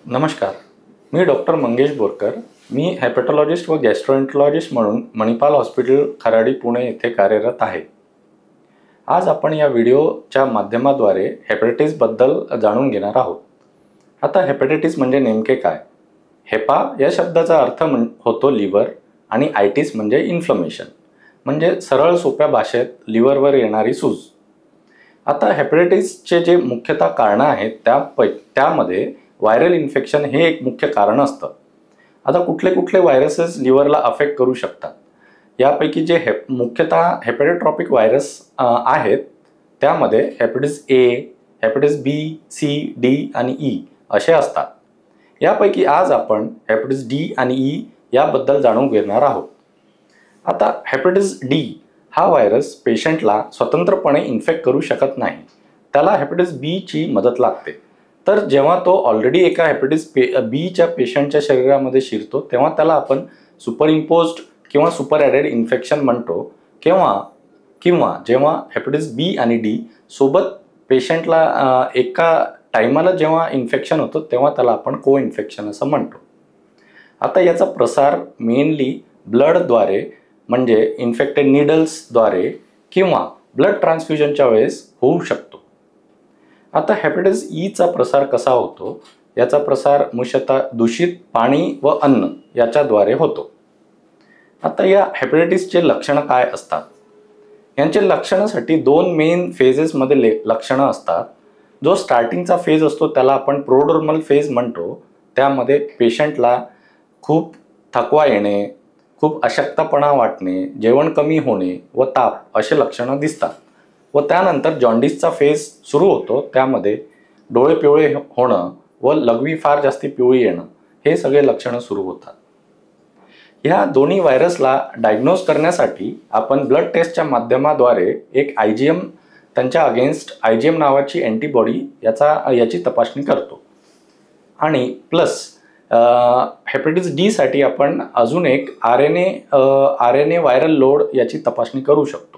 नमस्कार, मी डॉक्टर मंगेश बोरकर. मी हेपॅटॉलॉजिस्ट व गॅस्ट्रोएंटरोलॉजिस्ट म्हणून मणिपाल हॉस्पिटल खराडी पुणे येथे कार्यरत आहे. आज आपण या व्हिडिओच्या माध्यमाद्वारे हेपॅटायटिसबद्दल जाणून घेणार आहोत. आता हेपॅटायटिस म्हणजे नेमके काय? हेपा या शब्दाचा अर्थ होतो लिव्हर आणि आयटिस म्हणजे इन्फ्लमेशन, म्हणजे सरळ सोप्या भाषेत लिव्हरवर येणारी सूज. आता हेपॅटायटिसचे जे मुख्यतः कारणं आहेत त्यामध्ये व्हायरल इन्फेक्शन हे एक मुख्य कारण असतं. आता कुठले कुठले व्हायरसेस लिव्हरला अफेक्ट करू शकतात? यापैकी जे मुख्यतः हेपॅटोट्रॉपिक व्हायरस आहेत त्यामध्ये hepatitis A, hepatitis B, C, D आणि ई असे असतात. यापैकी आज आपण हेपॅटायटिस डी आणि ई याबद्दल जाणून घेणार आहोत. आता हेपॅटायटिस डी हा व्हायरस पेशंटला स्वतंत्रपणे इन्फेक्ट करू शकत नाही. त्याला हेपॅटायटिस बी ची मदत लागते. तर जेव्हा तो ऑलरेडी एका हेपॅटायटिस बीच्या पेशंटच्या शरीरामध्ये शिरतो तेव्हा त्याला आपण सुपरइम्पोज्ड किंवा सुपर ॲडेड इन्फेक्शन म्हणतो. किंवा जेव्हा हेपॅटायटिस बी आणि डी सोबत पेशंटला एका टायमाला जेव्हा इन्फेक्शन होतं तेव्हा त्याला आपण को इन्फेक्शन असं म्हणतो. आता याचा प्रसार मेनली ब्लडद्वारे म्हणजे इन्फेक्टेड नीडल्सद्वारे किंवा ब्लड ट्रान्सफ्युजनच्या वेळेस होऊ शकतो. आता हेपॅटायटिस ईचा प्रसार कसा होतो? याचा प्रसार मुख्यतः दूषित पाणी व अन्न याच्याद्वारे होतो. आता या हेपॅटायटिसचे लक्षणं काय असतात? यांचे लक्षणासाठी दोन मेन फेजेसमध्ये लक्षणं असतात. जो स्टार्टिंगचा फेज असतो त्याला आपण प्रोड्रोमल फेज म्हणतो. त्यामध्ये पेशंटला खूप थकवा येणे, खूप अशक्तपणा वाटणे, जेवण कमी होणे व ताप असे लक्षणं दिसतात. व त्यानंतर जॉन्डिसचा फेज सुरू होतो. त्यामध्ये डोळे पिवळे होणं व लघवी फार जास्ती पिवळी येणं हे सगळे लक्षणं सुरू होतात. ह्या दोन्ही व्हायरसला डायग्नोज करण्यासाठी आपण ब्लड टेस्टच्या माध्यमाद्वारे एक IgM त्यांच्या अगेन्स्ट IgM नावाची अँटीबॉडी याची तपासणी करतो. आणि प्लस हेपॅटायटिस डी साठी आपण अजून एक RNA व्हायरल लोड याची तपासणी करू शकतो.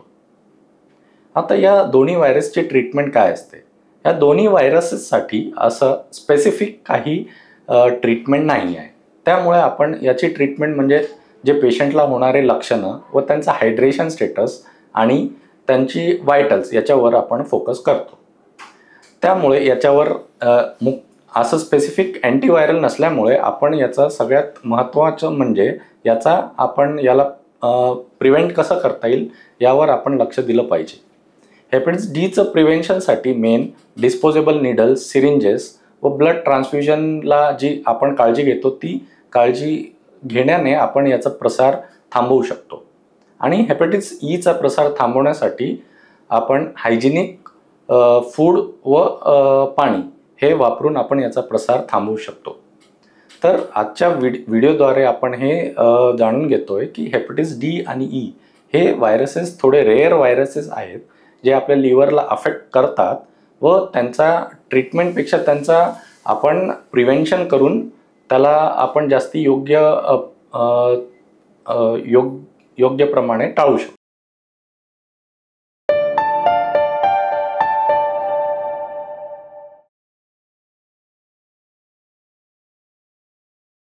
आता या दोन्ही व्हायरसची ट्रीटमेंट काय असते? या दोन्ही व्हायरसेससाठी असं स्पेसिफिक काही ट्रीटमेंट नाही आहे. त्यामुळे आपण याची ट्रीटमेंट म्हणजे जे पेशंटला होणारे लक्षणं व त्यांचा हायड्रेशन स्टेटस आणि त्यांची वायटल्स याच्यावर आपण फोकस करतो. त्यामुळे याच्यावर असं स्पेसिफिक अँटीव्हायरल नसल्यामुळे आपण याचं सगळ्यात महत्त्वाचं म्हणजे याला प्रिव्हेंट कसं करता येईल यावर आपण लक्ष दिलं पाहिजे. हेपॅटायटिस डीचं प्रिव्हेन्शनसाठी मेन डिस्पोजेबल नीडल्स, सिरिंजेस व ब्लड ट्रान्सफ्युजनला जी आपण काळजी घेतो ती काळजी घेण्याने आपण याचा प्रसार थांबवू शकतो. आणि हेपॅटायटिस ईचा प्रसार थांबवण्यासाठी आपण हायजिनिक फूड व पाणी हे वापरून आपण याचा प्रसार थांबवू शकतो. तर आजच्या व्हिडिओद्वारे आपण हे जाणून घेतोय की हेपॅटायटिस डी आणि ई हे व्हायरसेस थोडे रेअर व्हायरसेस आहेत जे आपल्या लिव्हरला अफेक्ट करतात व त्यांचा ट्रीटमेंटपेक्षा त्यांचा आपण प्रिव्हेन्शन करून त्याला आपण जास्ती योग्य प्रमाणे टाळू शकतो.